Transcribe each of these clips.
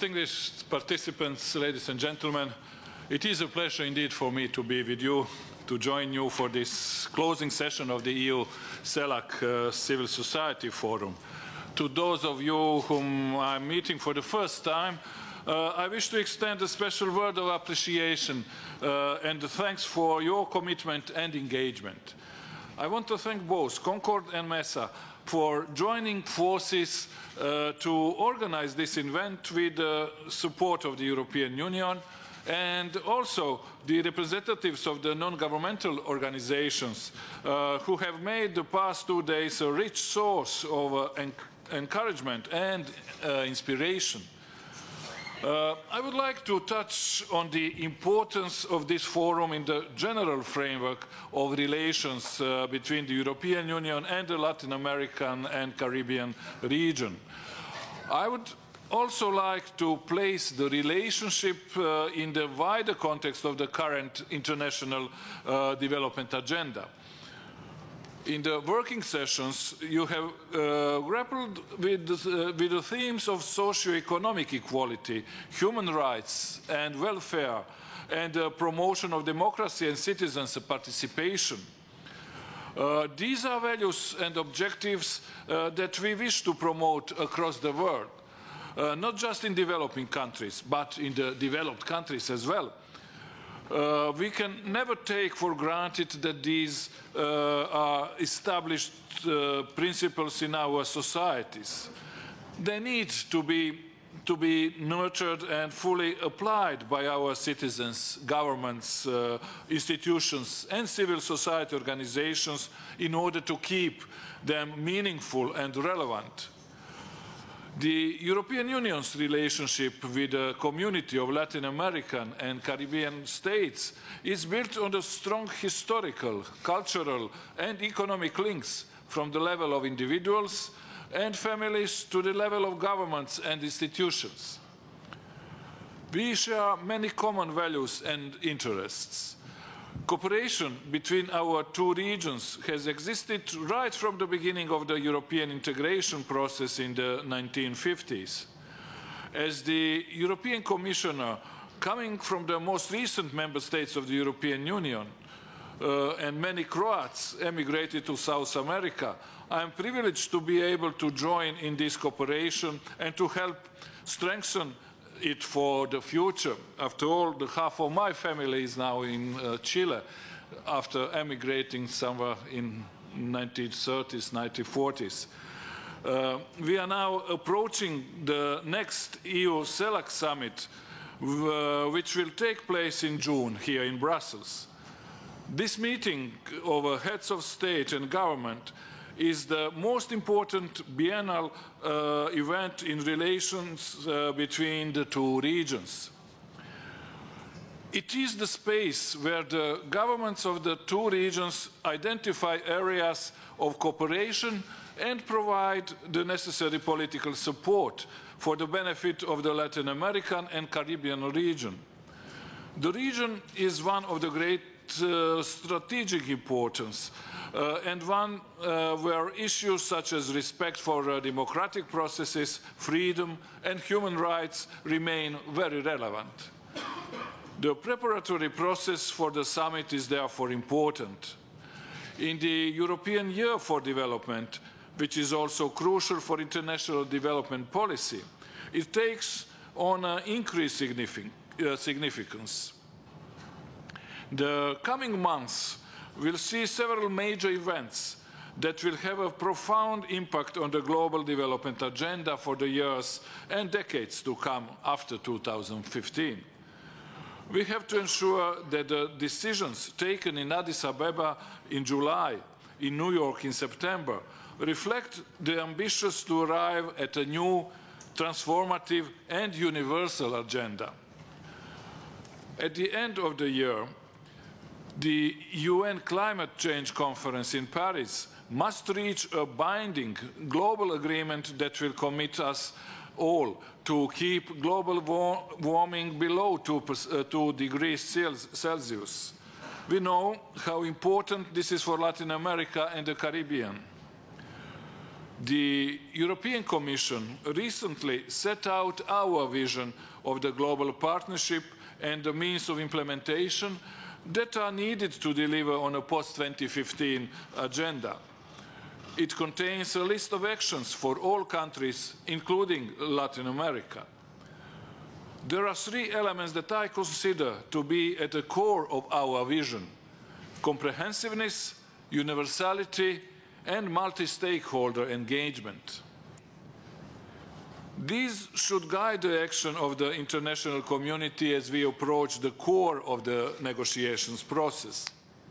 Distinguished participants, ladies and gentlemen, it is a pleasure indeed for me to be with you, to join you for this closing session of the EU-CELAC Civil Society Forum. To those of you whom I'm meeting for the first time, I wish to extend a special word of appreciation and thanks for your commitment and engagement. I want to thank both CONCORD and Mesa for joining forces to organize this event with the support of the European Union and also the representatives of the non-governmental organizations who have made the past 2 days a rich source of encouragement and inspiration. I would like to touch on the importance of this forum in the general framework of relations between the European Union and the Latin American and Caribbean region. I would also like to place the relationship in the wider context of the current international development agenda. In the working sessions, you have grappled with the themes of socio-economic equality, human rights and welfare, and promotion of democracy and citizens' participation. These are values and objectives that we wish to promote across the world, not just in developing countries, but in the developed countries as well. We can never take for granted that these are established principles in our societies. They need to be nurtured and fully applied by our citizens, governments, institutions and civil society organizations in order to keep them meaningful and relevant. The European Union's relationship with the community of Latin American and Caribbean states is built on the strong historical, cultural and economic links from the level of individuals and families to the level of governments and institutions. We share many common values and interests. Cooperation between our two regions has existed right from the beginning of the European integration process in the 1950s. As the European Commissioner, coming from the most recent member states of the European Union, and many Croats emigrated to South America, I am privileged to be able to join in this cooperation and to help strengthen it for the future. After all, the half of my family is now in Chile after emigrating somewhere in 1930s, 1940s. We are now approaching the next EU-CELAC summit, which will take place in June here in Brussels. This meeting of heads of state and government is the most important biennial event in relations between the two regions. It is the space where the governments of the two regions identify areas of cooperation and provide the necessary political support for the benefit of the Latin American and Caribbean region. The region is one of the great strategic importance and one where issues such as respect for democratic processes, freedom and human rights remain very relevant. The preparatory process for the summit is therefore important. In the European Year for Development, which is also crucial for international development policy, it takes on increased significance. The coming months will see several major events that will have a profound impact on the global development agenda for the years and decades to come after 2015. We have to ensure that the decisions taken in Addis Ababa in July, in New York in September, reflect the ambitions to arrive at a new, transformative and universal agenda. At the end of the year, the UN Climate Change Conference in Paris must reach a binding global agreement that will commit us all to keep global warming below 2 degrees Celsius. We know how important this is for Latin America and the Caribbean. The European Commission recently set out our vision of the global partnership and the means of implementation that are needed to deliver on a post-2015 agenda. It contains a list of actions for all countries, including Latin America. There are three elements that I consider to be at the core of our vision: comprehensiveness, universality, and multi-stakeholder engagement. These should guide the action of the international community as we approach the core of the negotiations process.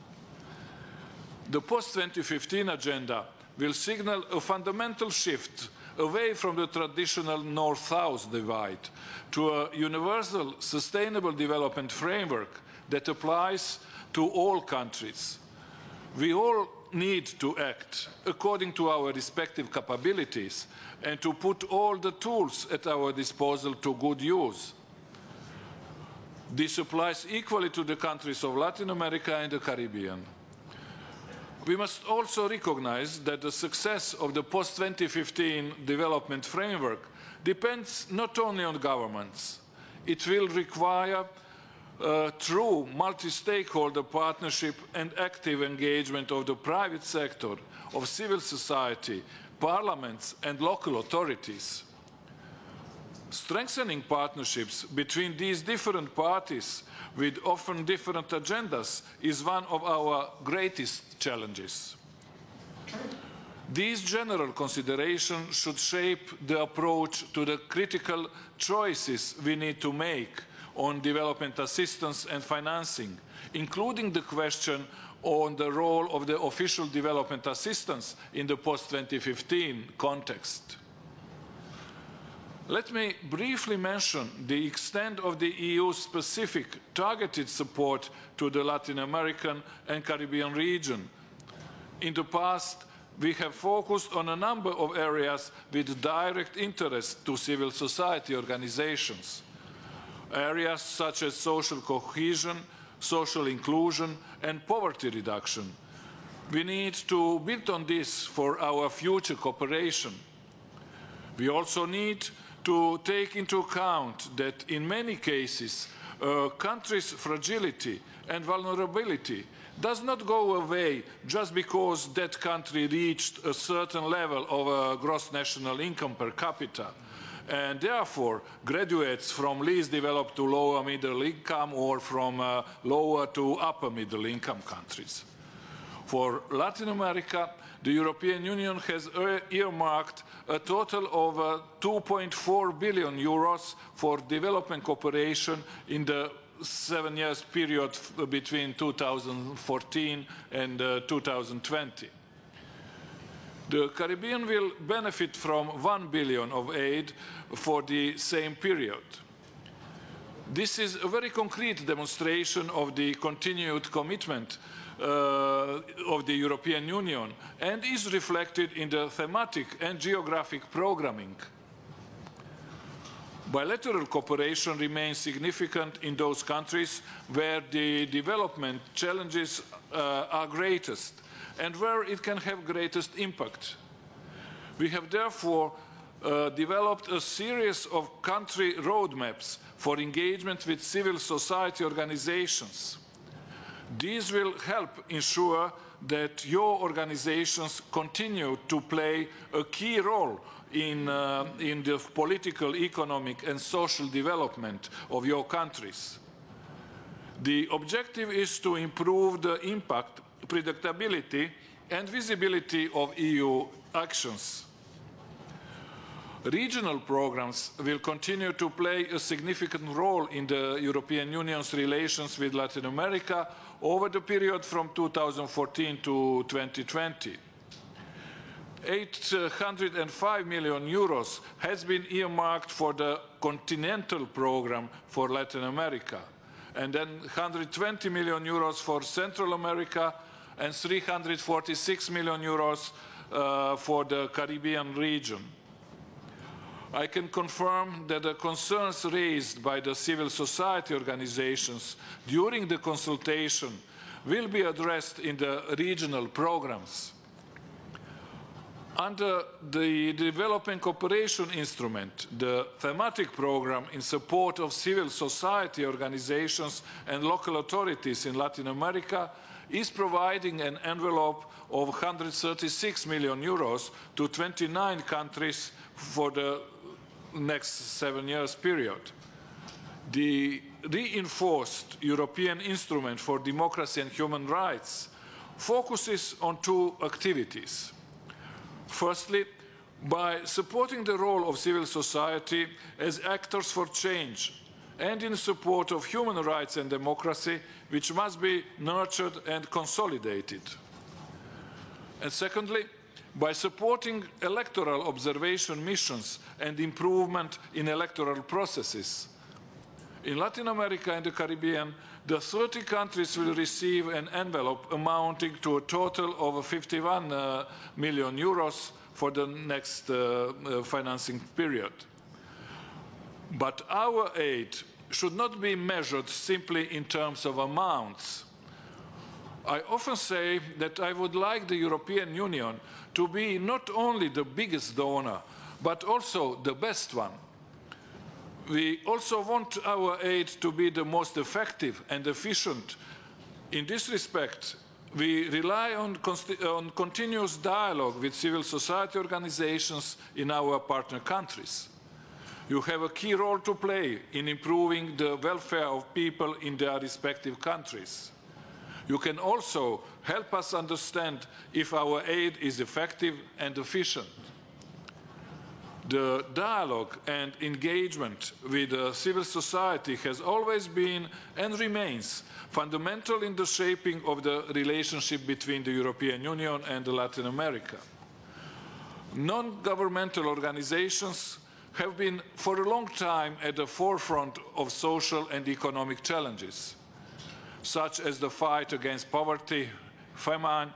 The post-2015 agenda will signal a fundamental shift away from the traditional North-South divide to a universal sustainable development framework that applies to all countries. We all need to act according to our respective capabilities and to put all the tools at our disposal to good use. This applies equally to the countries of Latin America and the Caribbean. We must also recognize that the success of the post-2015 development framework depends not only on governments. It will require true multi-stakeholder partnership and active engagement of the private sector, of civil society, parliaments and local authorities. Strengthening partnerships between these different parties with often different agendas is one of our greatest challenges. These general considerations should shape the approach to the critical choices we need to make on development assistance and financing, including the question on the role of the official development assistance in the post-2015 context. Let me briefly mention the extent of the EU's specific targeted support to the Latin American and Caribbean region. In the past, we have focused on a number of areas with direct interest to civil society organizations. Areas such as social cohesion, social inclusion, and poverty reduction. We need to build on this for our future cooperation. We also need to take into account that in many cases, a country's fragility and vulnerability does not go away just because that country reached a certain level of gross national income per capita, and therefore graduates from least developed to lower middle income or from lower to upper middle income countries. For Latin America, the European Union has earmarked a total of 2.4 billion euros for development cooperation in the 7 years period between 2014 and 2020. The Caribbean will benefit from 1 billion of aid for the same period. This is a very concrete demonstration of the continued commitment of the European Union and is reflected in the thematic and geographic programming. Bilateral cooperation remains significant in those countries where the development challenges are greatest and where it can have greatest impact. We have therefore developed a series of country roadmaps for engagement with civil society organizations. These will help ensure that your organizations continue to play a key role in the political, economic and social development of your countries. The objective is to improve the impact, predictability and visibility of EU actions. Regional programs will continue to play a significant role in the European Union's relations with Latin America over the period from 2014 to 2020. 805 million euros has been earmarked for the Continental Programme for Latin America, and then 120 million euros for Central America and 346 million euros for the Caribbean region. I can confirm that the concerns raised by the civil society organizations during the consultation will be addressed in the regional programs. Under the Development Cooperation Instrument, the thematic program in support of civil society organizations and local authorities in Latin America is providing an envelope of 136 million euros to 29 countries for the next 7 years period. The reinforced European Instrument for Democracy and Human Rights focuses on two activities. Firstly, by supporting the role of civil society as actors for change and in support of human rights and democracy, which must be nurtured and consolidated. And secondly, by supporting electoral observation missions and improvement in electoral processes. In Latin America and the Caribbean, the 30 countries will receive an envelope amounting to a total of 51 million euros for the next financing period. But our aid should not be measured simply in terms of amounts. I often say that I would like the European Union to be not only the biggest donor, but also the best one. We also want our aid to be the most effective and efficient. In this respect, we rely on continuous dialogue with civil society organizations in our partner countries. You have a key role to play in improving the welfare of people in their respective countries. You can also help us understand if our aid is effective and efficient. The dialogue and engagement with civil society has always been and remains fundamental in the shaping of the relationship between the European Union and Latin America. Non-governmental organizations have been for a long time at the forefront of social and economic challenges, such as the fight against poverty, famine,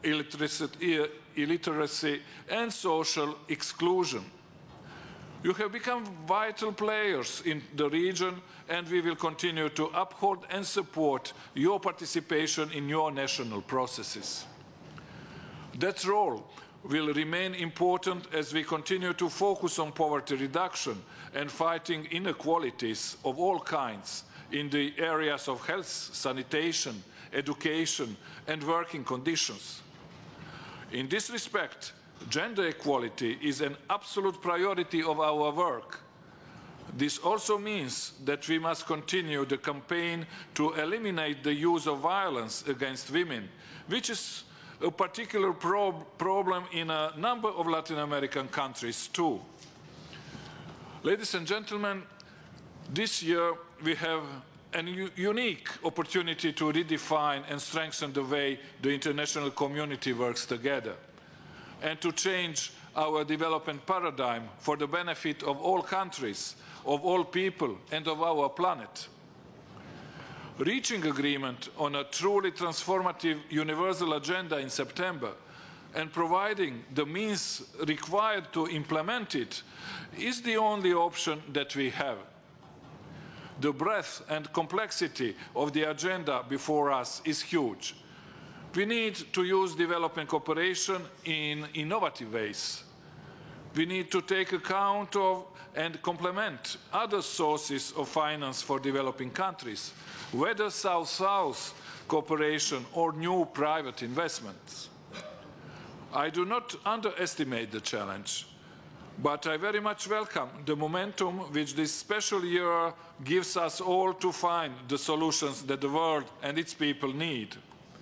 illiteracy, and social exclusion. You have become vital players in the region, and we will continue to uphold and support your participation in your national processes. That role will remain important as we continue to focus on poverty reduction and fighting inequalities of all kinds in the areas of health, sanitation, education, and working conditions. In this respect, gender equality is an absolute priority of our work. This also means that we must continue the campaign to eliminate the use of violence against women, which is a particular problem in a number of Latin American countries too. Ladies and gentlemen, this year we have a unique opportunity to redefine and strengthen the way the international community works together, and to change our development paradigm for the benefit of all countries, of all people, and of our planet. Reaching agreement on a truly transformative universal agenda in September and providing the means required to implement it is the only option that we have. The breadth and complexity of the agenda before us is huge. We need to use development cooperation in innovative ways. We need to take account of and complement other sources of finance for developing countries, whether South-South cooperation or new private investments. I do not underestimate the challenge, but I very much welcome the momentum which this special year gives us all to find the solutions that the world and its people need.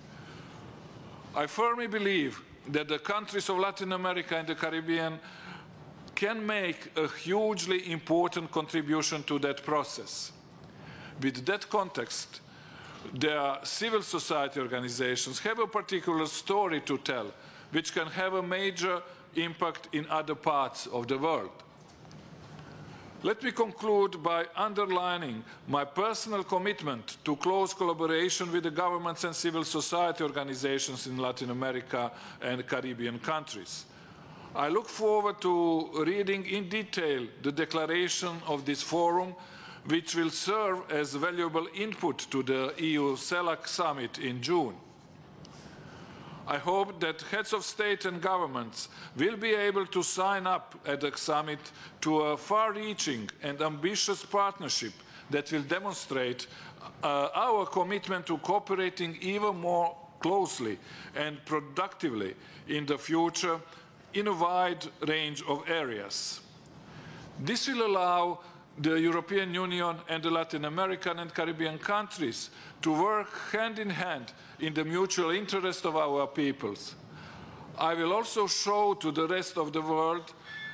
I firmly believe that the countries of Latin America and the Caribbean can make a hugely important contribution to that process. With that context, their civil society organizations have a particular story to tell, which can have a major impact in other parts of the world. Let me conclude by underlining my personal commitment to close collaboration with the governments and civil society organizations in Latin America and Caribbean countries. I look forward to reading in detail the declaration of this forum, which will serve as valuable input to the EU-CELAC summit in June. I hope that heads of state and governments will be able to sign up at the summit to a far-reaching and ambitious partnership that will demonstrate our commitment to cooperating even more closely and productively in the future in a wide range of areas. This will allow the European Union and the Latin American and Caribbean countries to work hand in hand in the mutual interest of our peoples. I will also show to the rest of the world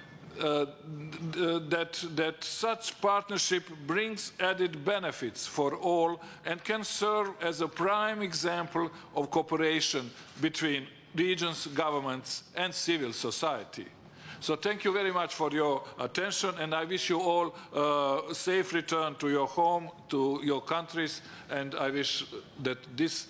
that such partnership brings added benefits for all and can serve as a prime example of cooperation between regions, governments, and civil society. So thank you very much for your attention, and I wish you all a safe return to your home, to your countries, and I wish that this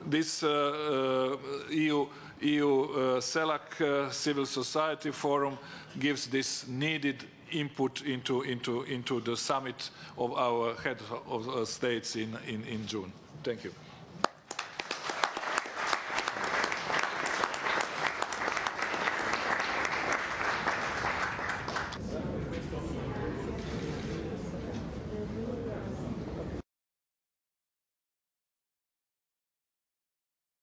EU-CELAC Civil Society Forum gives this needed input into the summit of our heads of states in June. Thank you.